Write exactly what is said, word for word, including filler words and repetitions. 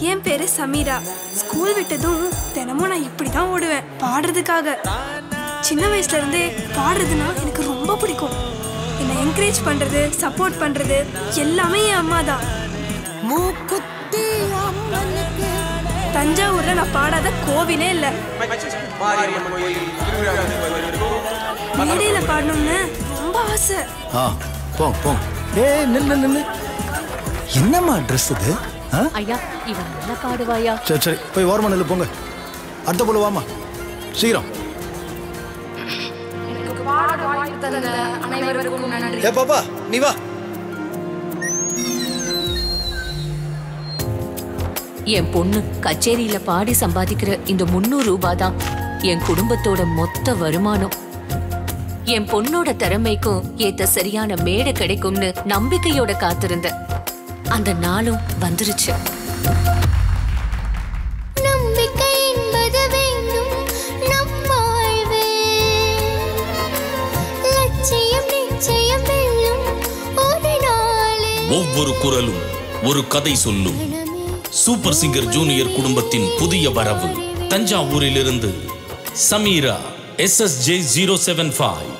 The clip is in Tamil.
என் பேரு சமீரா. ஸ்கூல் விட்டதும் தினமும் நான் இப்படி தான் ஓடுவேன் பாடுறதுக்காக. சின்ன வயசுல இருந்தே பாடுறதுனா எனக்கு ரொம்ப பிடிக்கும். என்னை என்கரேஜ் பண்றது, சப்போர்ட் பண்றது எல்லாமே என் அம்மா தான். தஞ்சாவூர்ல நான் பாடாத கோவிலே இல்லை. மேடையில பாடணும்னு ரொம்ப ஆசை. என்னம்மா ட்ரெஸ் இது? ஐயா இவன் நல்லா பாடுவாயா? சரி சரி போய் ஓரமா நில்லு போங்க. அடுத்த போல வாமா சீக்கிரம். ஏ பாப்பா நீ வா. என் பொண்ணு கச்சேரியில பாடி சம்பாதிக்கிற இந்த முன்னூறு ரூபாய் தான் என் குடும்பத்தோட மொத்த வருமானம். என் பொண்ணோட திறமைக்கும் ஏத்த சரியான மேடை கிடைக்கும்னு நம்பிக்கையோட காத்திருந்த அந்த நாளும் வந்துருச்சு. ஒவ்வொரு குரலும் ஒரு கதை சொல்லும். சூப்பர் சிங்கர் ஜூனியர் குடும்பத்தின் புதிய வரவு. தஞ்சாவூரிலிருந்து Sameera S S J zero seven five.